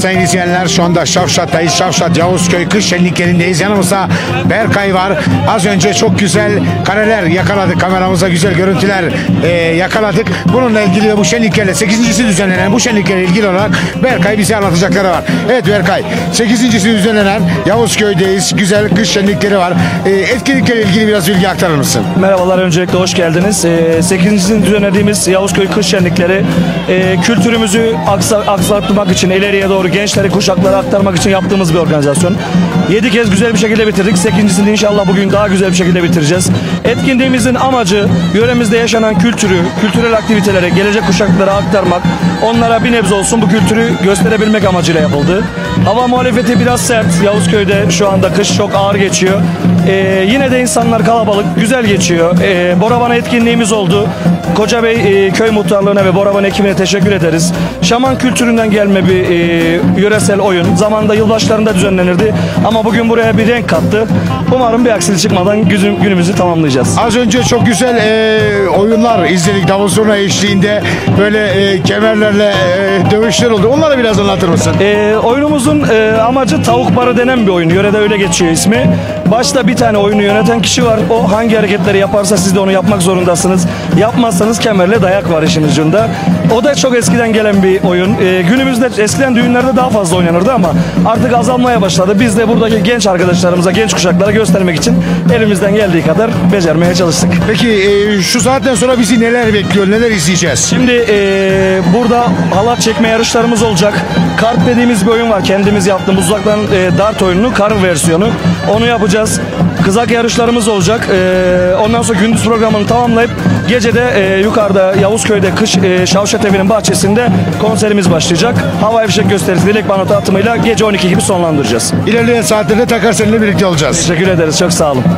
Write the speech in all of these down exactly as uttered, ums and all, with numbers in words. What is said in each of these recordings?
sayın izleyenler, şu anda Şavşat'tayız. Şavşat Yavuzköy kış şenliklerindeyiz. Yanımızda Berkay var. Az önce çok güzel kareler yakaladık. Kameramıza güzel görüntüler e, yakaladık. Bununla ilgili ve bu şenliklerle sekizincisi düzenlenen bu şenliklerle ilgili olarak Berkay bize anlatacakları var. Evet Berkay, sekizincisi düzenlenen Yavuzköy'deyiz. Güzel kış şenlikleri var. E, etkinliklerle ilgili biraz bilgi aktarır mısın? Merhabalar, öncelikle hoş geldiniz. E, sekizincisini düzenlediğimiz Yavuzköy kış şenlikleri e, kültürümüzü aksa, aksatmak için, ileriye doğru gençleri, kuşaklara aktarmak için yaptığımız bir organizasyon. yedi kez güzel bir şekilde bitirdik. sekizincisini inşallah bugün daha güzel bir şekilde bitireceğiz. Etkinliğimizin amacı yöremizde yaşanan kültürü, kültürel aktivitelere gelecek kuşaklara aktarmak, onlara bir nebze olsun bu kültürü gösterebilmek amacıyla yapıldı. Hava muhalefeti biraz sert. Yavuzköy'de şu anda kış çok ağır geçiyor. Ee, yine de insanlar kalabalık, güzel geçiyor. Ee, Boravan etkinliğimiz oldu. Kocabey e, köy muhtarlığına ve Boravan ekibine teşekkür ederiz. Şaman kültüründen gelme bir e, yöresel oyun. Zamanında yılbaşlarında düzenlenirdi ama bugün buraya bir renk kattı. Umarım bir aksilik çıkmadan günüm, günümüzü tamamlayacağız. Az önce çok güzel e, oyunlar izledik. Davul zurna eşliğinde böyle e, kemerlerle e, dövüşler oldu. Onları biraz anlatır mısın? E, oyunumuzun e, amacı tavuk barı denen bir oyun. Yörede öyle geçiyor ismi. Başta bir tane oyunu yöneten kişi var. O hangi hareketleri yaparsa siz de onu yapmak zorundasınız. Yapmazsanız kemerle dayak var işin ucunda. O da çok eskiden gelen bir oyun. Ee, günümüzde eskiden düğünlerde daha fazla oynanırdı ama artık azalmaya başladı. Biz de buradaki genç arkadaşlarımıza, genç kuşaklara göstermek için elimizden geldiği kadar becermeye çalıştık. Peki e, şu saatten sonra bizi neler bekliyor, neler izleyeceğiz? Şimdi e, burada halat çekme yarışlarımız olacak. Kart dediğimiz bir oyun var. Kendimiz yaptığımız uzaktan e, dart oyununu, kar versiyonu. Onu yapacağız. Kızak yarışlarımız olacak. E, ondan sonra gündüz programını tamamlayıp gecede e, yukarıda Yavuzköy'de kış e, Şavşat Evi'nin bahçesinde konserimiz başlayacak. Havai fişek gösterisi, dilek banotu atımıyla gece on iki gibi sonlandıracağız. İlerleyen saatlerde tekrar seninle birlikte olacağız. Teşekkür ederiz. Çok sağ olun.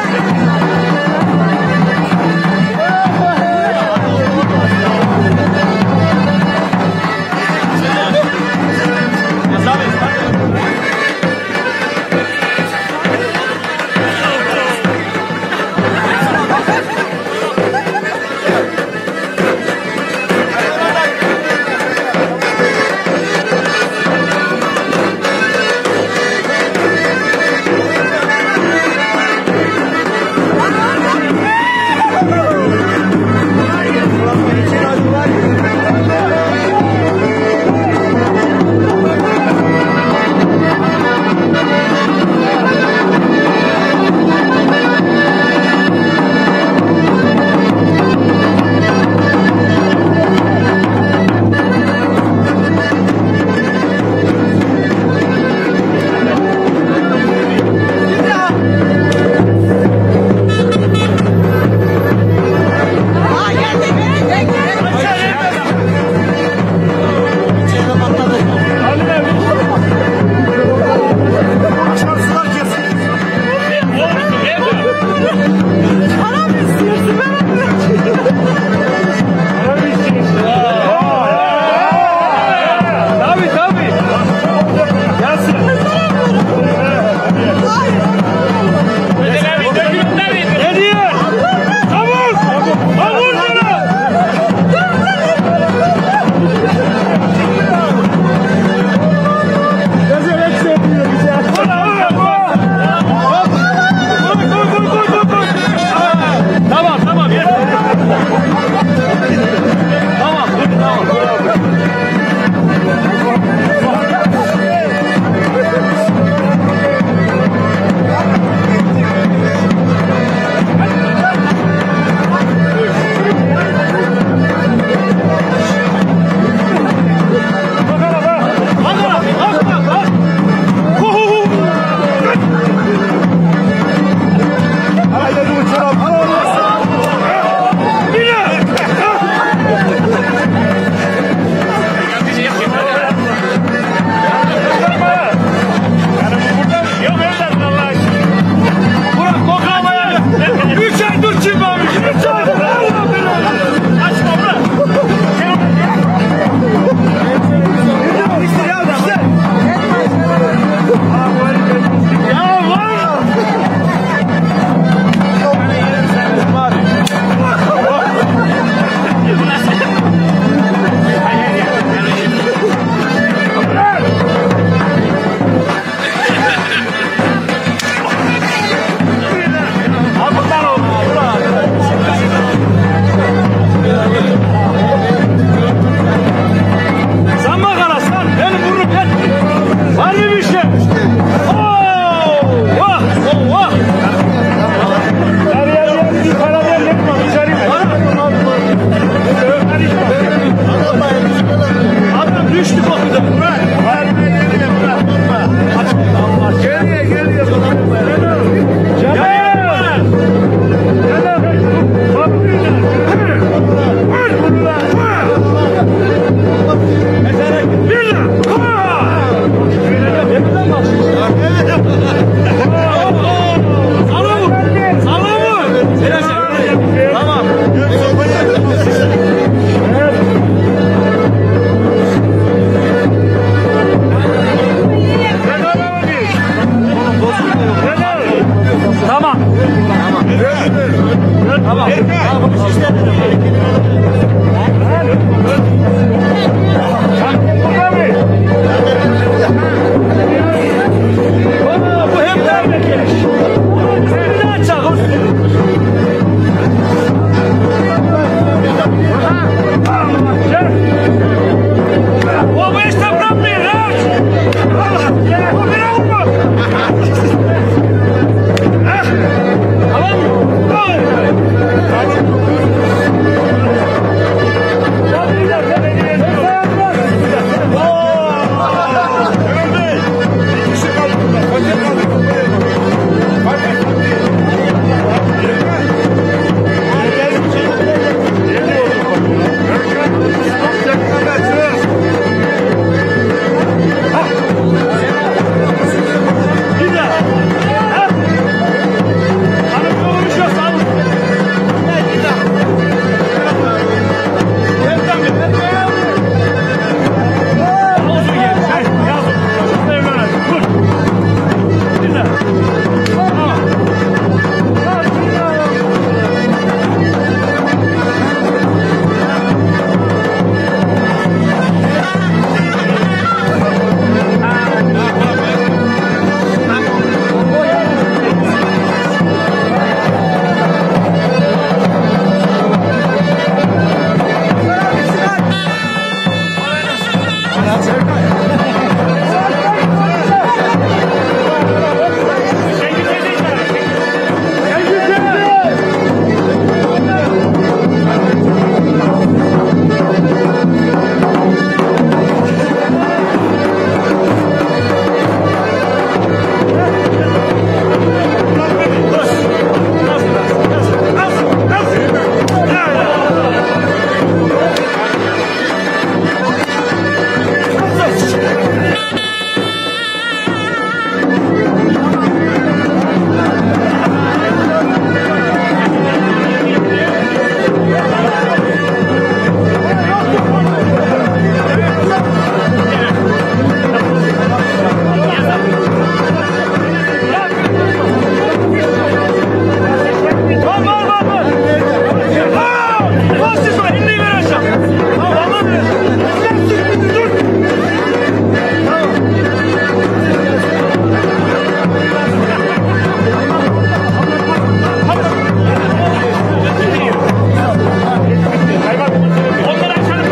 Tamam.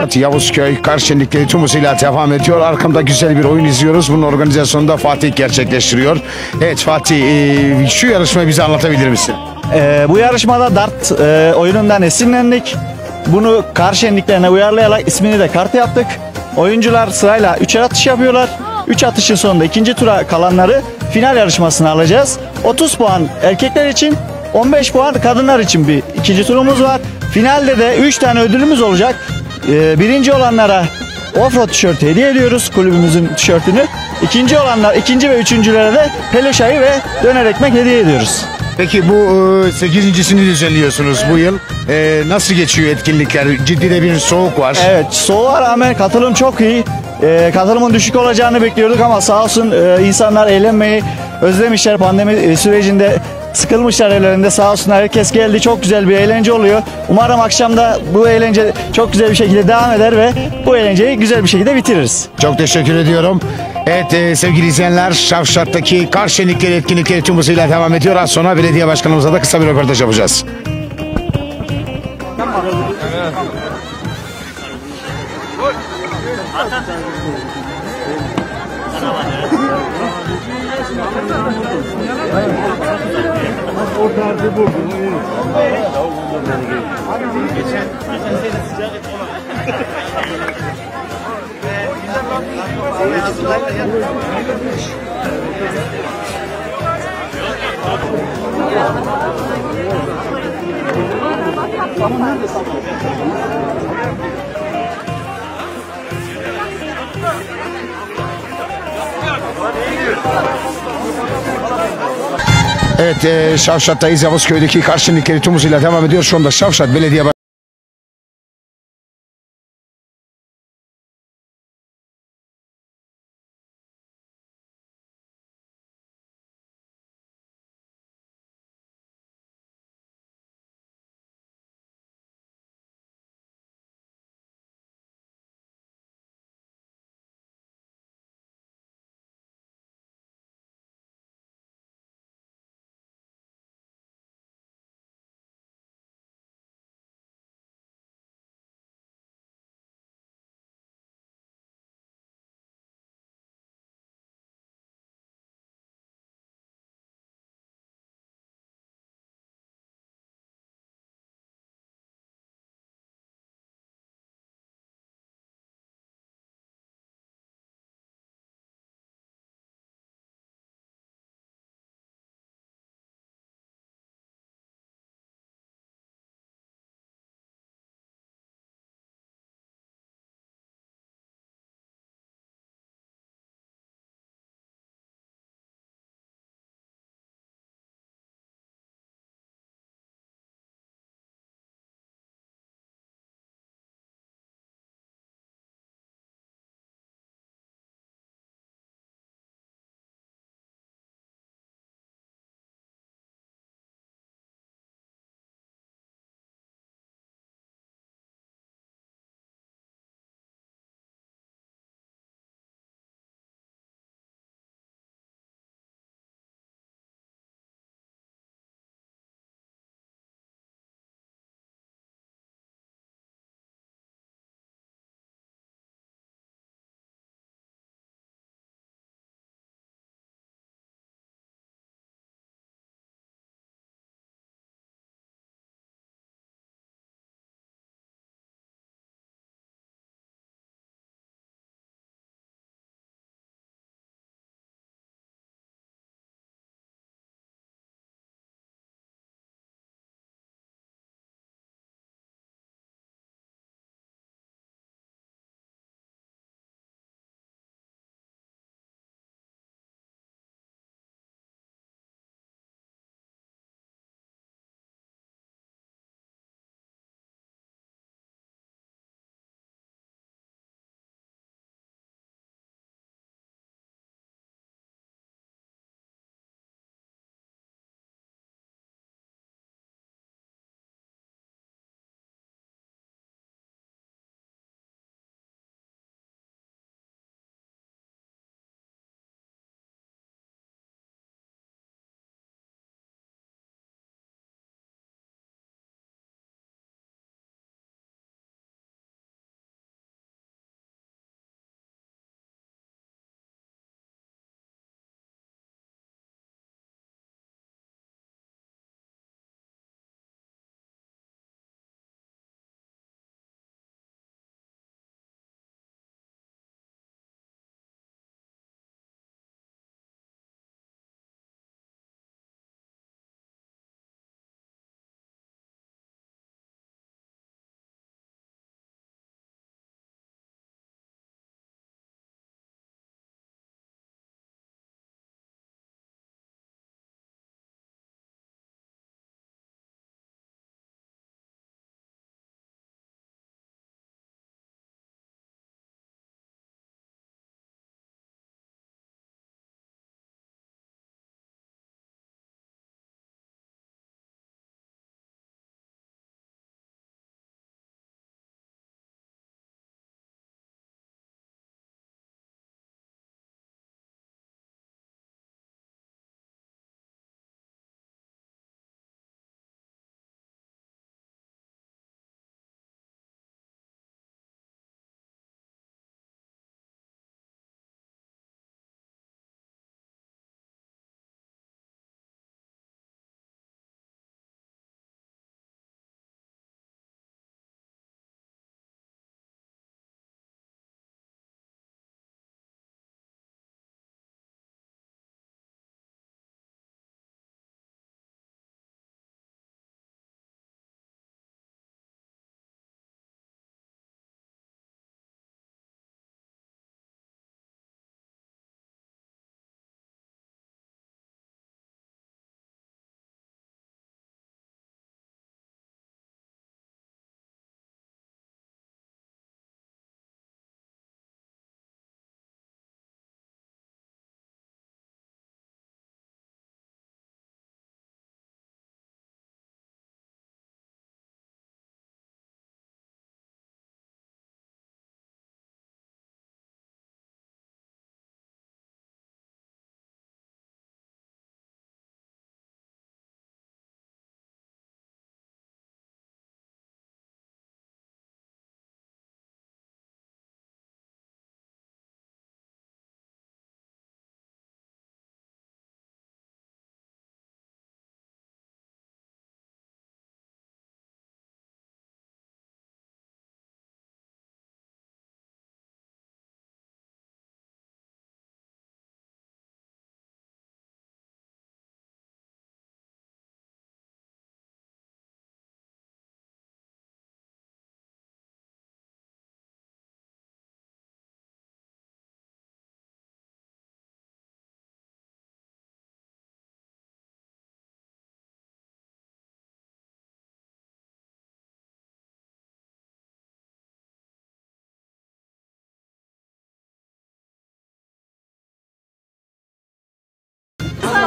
Şavşat, Yavuzköy kar şenlikleri tüm hızıyla devam ediyor. Arkamda güzel bir oyun izliyoruz. Bunun organizasyonunda Fatih gerçekleştiriyor. Evet Fatih, e, şu yarışmayı bize anlatabilir misin? Ee, bu yarışmada dart e, oyunundan esinlendik. Bunu kar şenliklerine uyarlayarak ismini de kart yaptık. Oyuncular sırayla üçer atış yapıyorlar. üç atışın sonunda ikinci tura kalanları final yarışmasına alacağız. otuz puan erkekler için, on beş puan kadınlar için bir ikinci turumuz var. Finalde de üç tane ödülümüz olacak. Ee, birinci olanlara offroad tişörtü hediye ediyoruz, kulübümüzün tişörtünü. İkinci olanlar, ikinci ve üçüncülere de peluşayı ve döner ekmek hediye ediyoruz. Peki bu e, sekizincisini düzenliyorsunuz bu yıl. E, nasıl geçiyor etkinlikler? Ciddi de bir soğuk var. Evet, soğuğa rağmen katılım çok iyi. Ee, katılımın düşük olacağını bekliyorduk ama sağ olsun e, insanlar eğlenmeyi özlemişler. Pandemi e, sürecinde sıkılmışlar evlerinde. Sağ olsunlar, herkes geldi. Çok güzel bir eğlence oluyor. Umarım akşamda bu eğlence çok güzel bir şekilde devam eder ve bu eğlenceyi güzel bir şekilde bitiririz. Çok teşekkür ediyorum. Evet e, sevgili izleyenler, Şavşat'taki kar şenlikleri etkinlikleri tüm hızıyla devam ediyor. Az sonra belediye başkanımıza da kısa bir röportaj yapacağız. Evet, e, Şavşat'tayız. Yavuzköy'deki kar şenlikleri tüm hızıyla devam ediyor. Şu anda Şavşat Belediye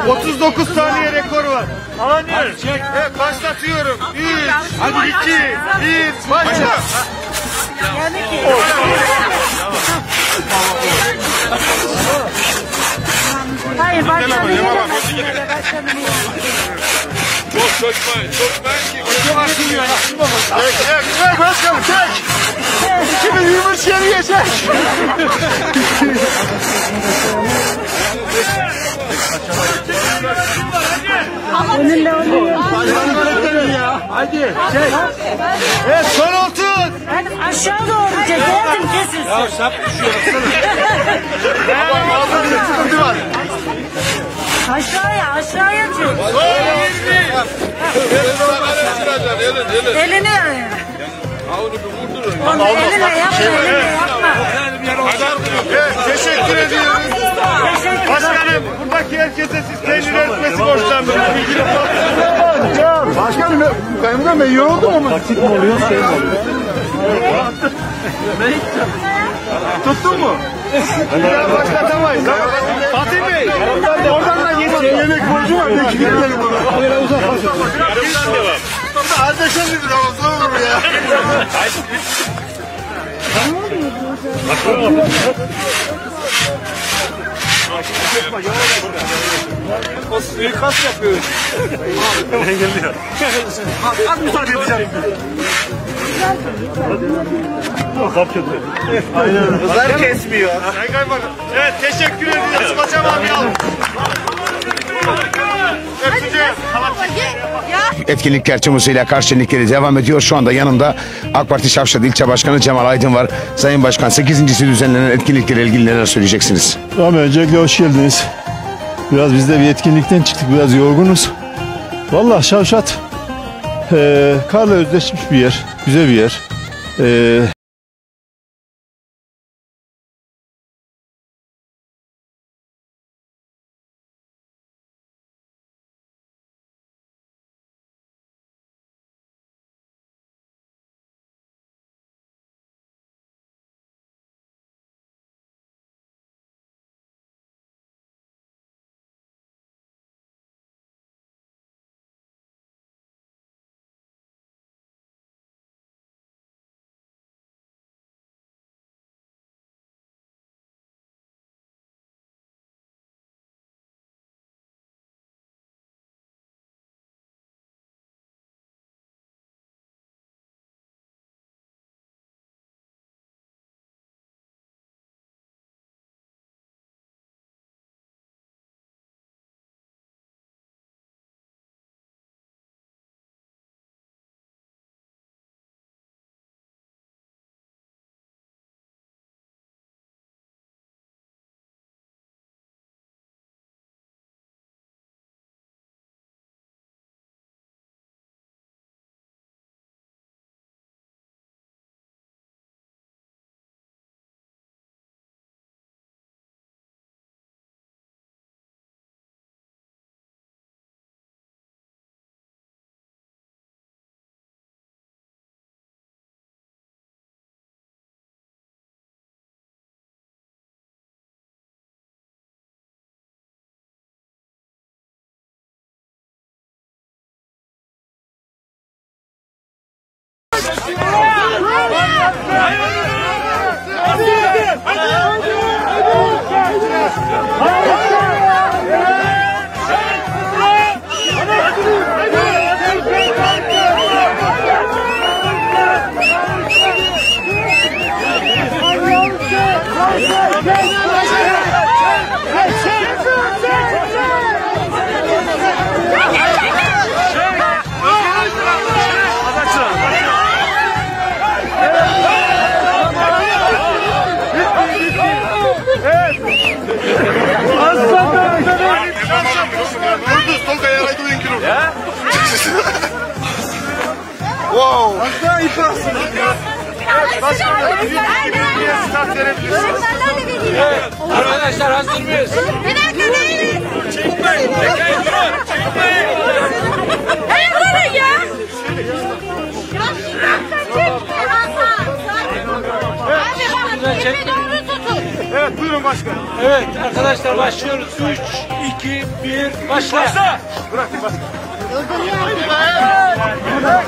otuz dokuz saniye rekor var. Alanıyor. Evet, başlatıyorum. üç, iki, bir, başla. Hayır, başladı. Çok çökmeyin, çökmeyin ki. Çok açılıyor. Çek, çek, çek başkanım, çek. iki bin yirmi üç geriye çek. Önünde oluyor. Hadi, çek. Evet, son otuz. Hadi aşağı doğru çekelim kesin. Ya sap düşüyor. Tamam, ağzında bir sıkıntı var. Aşağıya, aşağıya çek. Son yirmi. Elini yani. Onu elinle yapma, elinle yapma. Evet, teşekkür ediyoruz. Başkanım, buradaki herkese siz peynir etmesi borçlandınız. Başkanım, ben de yoruldum ama. Taksit mi oluyor, şey mi oluyor? Tuttun mu? Ya başlatamayız. Fatih Bey, oradan da geçin. Yemek borcu var, peki gidelim buna. Böyle uzak olsun. Yarımdan devam. Kardeşim gibi de olsa olur mu ya? O suikast yapıyor. Ne geliyor? Az müsaade edeceğim. Aynen. Hızlar kesmiyor. Evet, teşekkür ediyoruz. Kocaman bir alın. Öpeceğim. Etkinlikler tüm hızıyla Karşıyaka devam ediyor. Şu anda yanımda AK Parti Şavşat İlçe Başkanı Cemal Aydın var. Sayın Başkan, sekizincisi düzenlenen etkinliklerle ilgili neler söyleyeceksiniz? Tamam, öncelikle hoş geldiniz. Biraz biz de bir etkinlikten çıktık, biraz yorgunuz. Vallahi Şavşat e, karla özdeşmiş bir yer, güzel bir yer. E, Wow. Aslan iddiasın. Evet, başkanım, bir bir start verebilirsiniz. Evet, arkadaşlar hazır mıyız? Bir dakika değiliz. Çekmeyin, çekmeyin, durun, çekmeyin. Hey durun ya. Ya bir dakika çekme Hasan. Hadi bakın, kimi doğru tutun. Evet, buyurun başkanım. Evet arkadaşlar. Arkadaşlar başlıyoruz. üç, iki, bir, başla. Başla.